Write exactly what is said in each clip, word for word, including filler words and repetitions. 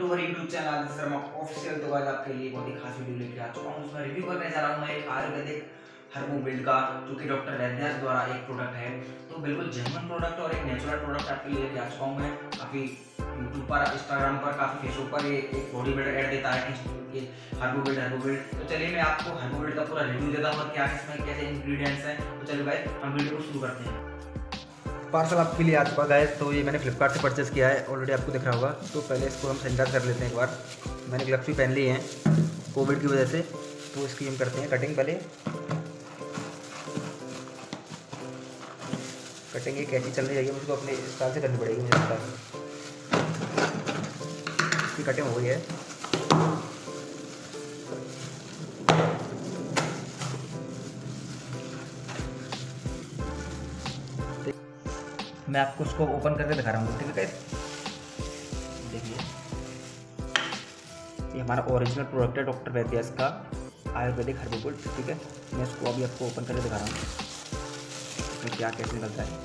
To हमारे YouTube channel Aditya Sharma official. तो आज आपके लिए बहुत ही खास वीडियो लेके आ चुका हूँ। उसमें रिव्यू करने जा रहा हूँ मैं एक आयुर्वेदिक हर्बो बिल्ड का, जो कि डॉक्टर वैद्यास द्वारा एक प्रोडक्ट है। तो बिल्कुल जेन्युइन प्रोडक्ट और एक नेचुरल प्रोडक्ट आपके लिए लेके आ चुका हूँ मैं। काफ़ी यूट्यूब पर, इंस्टाग्राम पर, काफ़ी फेसबुक पर ये एक बॉडी बिल्डर ऐड देता है कि हर्बो बिल्ड हर्बो बिल्ड। तो चलिए मैं आपको हर्बो बिल्ड का पूरा रिव्यू देता हूँ और क्या इसमें कैसे इंग्रेडिएंट्स हैं। तो चलिए भाई हम वीडियो को शुरू करते हैं। पार्सल आपके लिए आ चुका है। तो ये मैंने फ्लिपकार्ट से परचेज़ किया है, ऑलरेडी आपको दिख रहा होगा। तो पहले इसको हम सैनिटाइज कर लेते हैं एक बार। मैंने ग्लव्स भी पहन लिए हैं कोविड की वजह से। तो इसकी हम करते हैं कटिंग। पहले कटिंग ये कैसी चल रही है मुझको अपने स्टाइल से करनी पड़ेगी मुझे लगता है। इसकी कटिंग हो गई है। मैं आपको उसको ओपन करके दिखा रहा हूँ, ठीक है। देखिए ये हमारा ओरिजिनल प्रोडक्ट है डॉक्टर वैद्यास का आयुर्वेदिक हर्बल गोल्ड, ठीक है। मैं इसको अभी आपको ओपन करके दिखा रहा हूँ इसमें क्या कैसे निकलता है।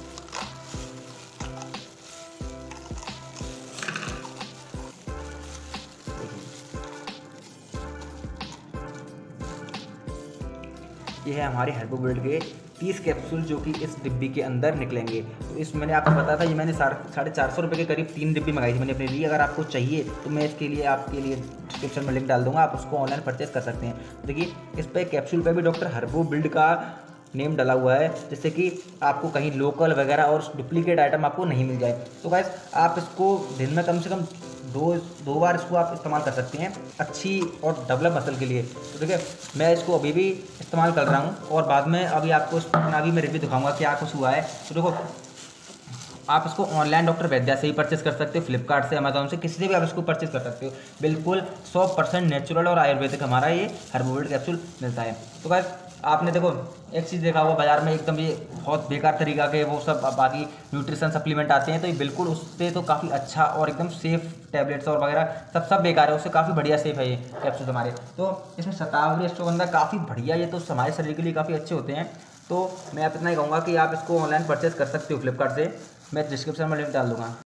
ये है हमारे हर्बल गोल्ड के तीस कैप्सूल, जो कि इस डिब्बी के अंदर निकलेंगे। तो इस मैंने आपको बताया था, ये मैंने साढ़े चार सौ रुपये के करीब तीन डिब्बी मंगाई थी मैंने अपने लिए। अगर आपको चाहिए तो मैं इसके लिए आपके लिए डिस्क्रिप्शन में लिंक डाल दूंगा, आप उसको ऑनलाइन परचेस कर सकते हैं। देखिए इस पर कैप्सूल पे भी डॉक्टर हर्बो बिल्ड का नेम डला हुआ है, जिससे कि आपको कहीं लोकल वगैरह और डुप्लीकेट आइटम आपको नहीं मिल जाए। तो गाइस आप इसको दिन में कम से कम दो दो बार इसको आप इस्तेमाल कर सकते हैं अच्छी और डेवलप मसल के लिए। तो देखिए मैं इसको अभी भी इस्तेमाल कर रहा हूँ और बाद में अभी आपको अपना भी मैं रिव्यू दिखाऊंगा क्या कुछ हुआ है। तो देखो आप इसको ऑनलाइन डॉक्टर वैद्यास से ही परचेस कर सकते हो, फ्लिपकार्ट से, अमेजोन से, किसी से भी आप इसको परचेस कर सकते हो। बिल्कुल सौ परसेंट नेचुरल और आयुर्वेदिक हमारा ये हर्बल गोल्ड कैप्सूल मिलता है। तो गाइस आपने देखो एक चीज़ देखा होगा बाजार में एकदम ये बहुत बेकार तरीका के वो सब बाकी न्यूट्रिशन सप्लीमेंट आते हैं, तो ये बिल्कुल उससे तो काफ़ी अच्छा और एकदम सेफ टैबलेट्स और वगैरह सब सब बेकार है, उससे काफ़ी बढ़िया सेफ है ये कैप्सूल हमारे। तो इसमें शतावरी अश्वगंधा काफ़ी बढ़िया, ये तो हमारे शरीर के लिए काफ़ी अच्छे होते हैं। तो मैं आप इतना ही कहूँगा कि आप इसको ऑनलाइन परचेस कर सकते हो फ्लिपकार्ट से, मैं डिस्क्रिप्शन में लिंक डाल दूँगा।